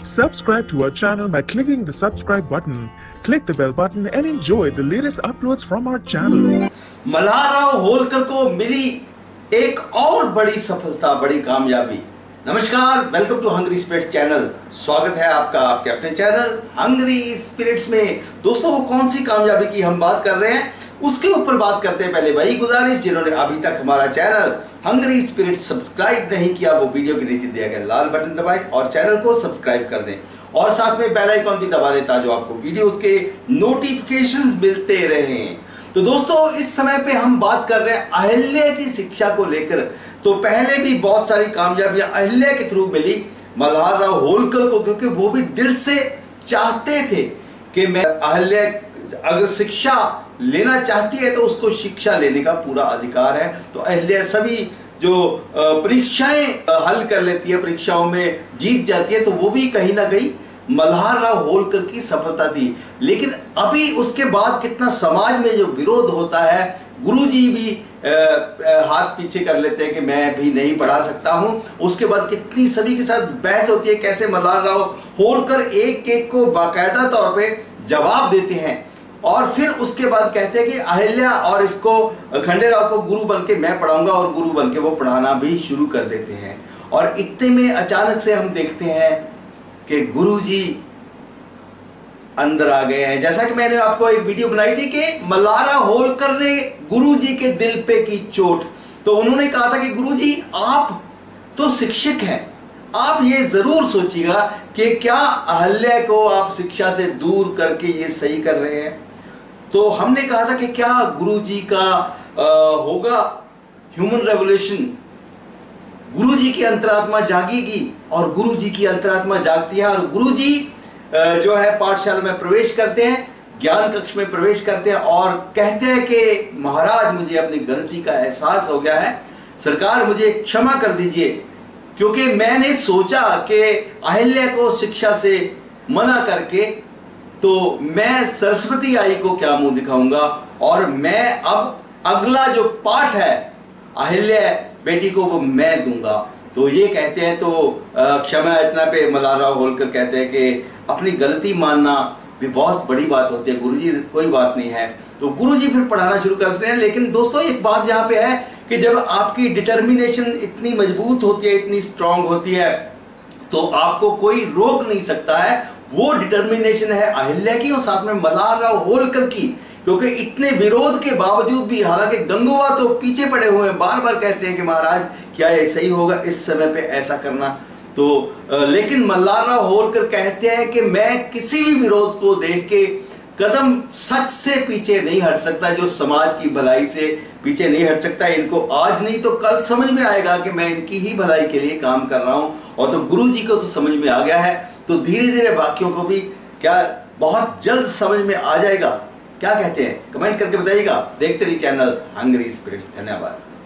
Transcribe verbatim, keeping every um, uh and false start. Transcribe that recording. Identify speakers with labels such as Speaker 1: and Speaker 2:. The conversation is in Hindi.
Speaker 1: Subscribe to our channel by clicking the subscribe button. Click the bell button and enjoy the latest uploads from our channel.
Speaker 2: Malhar Rao Holkar को मिली एक और बड़ी सफलता, बड़ी कामयाबी। नमस्कार, welcome to hungry spirits channel. स्वागत है आपका आपके अपने चैनल हंग्री स्पिरिट्स में। दोस्तों, वो कौन सी कामयाबी की हम बात कर रहे हैं उसके ऊपर बात करते हैं। पहले वही गुजारिश, जिन्होंने अभी तक हमारा चैनल हंग्री स्पिरिट्स सब्सक्राइब नहीं किया, वो वीडियो के नीचे दिया गया लाल बटन दबाएं और चैनल को सब्सक्राइब कर दें और साथ में बेल आइकॉन भी दबा दें ताकि आपको वीडियोस के नोटिफिकेशंस मिलते रहें। तो दोस्तों, इस समय पे हम बात कर रहे हैं अहिल्या की शिक्षा को लेकर। तो पहले भी बहुत सारी कामयाबियां अहिल्या के थ्रू मिली मल्हार राव होलकर को, क्योंकि वो भी दिल से चाहते थे कि मैं अहिल्या अगर शिक्षा लेना चाहती है तो उसको शिक्षा लेने का पूरा अधिकार है। तो अहिल्या सभी जो परीक्षाएं हल कर लेती है, परीक्षाओं में जीत जाती है, तो वो भी कहीं ना कहीं मल्हार राव होलकर की सफलता थी। लेकिन अभी उसके बाद कितना समाज में जो विरोध होता है, गुरुजी भी आ, आ, हाथ पीछे कर लेते हैं कि मैं भी नहीं पढ़ा सकता हूं। उसके बाद कितनी सभी के साथ बहस होती है, कैसे मल्हार राव होलकर एक एक को बाकायदा तौर पे जवाब देते हैं और फिर उसके बाद कहते हैं कि अहिल्या और इसको खंडेराव को गुरु बन के मैं पढ़ाऊंगा, और गुरु बन के वो पढ़ाना भी शुरू कर देते हैं। और इतने में अचानक से हम देखते हैं कि गुरुजी अंदर आ गए हैं। जैसा कि मैंने आपको एक वीडियो बनाई थी कि मल्हार राव होलकर ने गुरुजी के दिल पे की चोट। तो उन्होंने कहा था कि गुरुजी, आप तो शिक्षक हैं, आप ये जरूर सोचिएगा कि क्या अहिल्या को आप शिक्षा से दूर करके ये सही कर रहे हैं। तो हमने कहा था कि क्या गुरुजी का आ, होगा ह्यूमन रेवोल्यूशन, गुरुजी की अंतरात्मा जागेगी और गुरुजी की अंतरात्मा जागती है। और गुरुजी जो है पाठशाला में प्रवेश करते हैं, ज्ञान कक्ष में प्रवेश करते हैं और कहते हैं कि महाराज, मुझे अपनी गलती का एहसास हो गया है, सरकार मुझे क्षमा कर दीजिए, क्योंकि मैंने सोचा कि अहिल्या को शिक्षा से मना करके तो मैं सरस्वती आई को क्या मुंह दिखाऊंगा, और मैं अब अगला जो पाठ है अहिल्या बेटी को वो मैं दूंगा। तो ये कहते हैं, तो क्षमा याचना पे मल्हार राव होलकर कहते हैं कि अपनी गलती मानना भी बहुत बड़ी बात होती है गुरुजी, कोई बात नहीं है। तो गुरुजी फिर पढ़ाना शुरू करते हैं। लेकिन दोस्तों, एक बात यहाँ पे है कि जब आपकी डिटर्मिनेशन इतनी मजबूत होती है, इतनी स्ट्रांग होती है, तो आपको कोई रोक नहीं सकता है। वो डिटर्मिनेशन है अहिल्या की और साथ में मल्हार राव होलकर की, क्योंकि इतने विरोध के बावजूद भी, हालांकि गंगूबा तो पीछे पड़े हुए हैं, बार बार कहते हैं कि महाराज क्या ये सही होगा इस समय पे ऐसा करना। तो लेकिन मल्हार राव होलकर कहते हैं कि मैं किसी भी विरोध को देख के कदम सच से पीछे नहीं हट सकता, जो समाज की भलाई से पीछे नहीं हट सकता। इनको आज नहीं तो कल समझ में आएगा कि मैं इनकी ही भलाई के लिए काम कर रहा हूं। और तो गुरुजी को तो समझ में आ गया है, तो धीरे धीरे बाकियों को भी क्या बहुत जल्द समझ में आ जाएगा। क्या कहते हैं, कमेंट करके बताइएगा। देखते रहिए चैनल हंग्री स्पिरिट्स। धन्यवाद।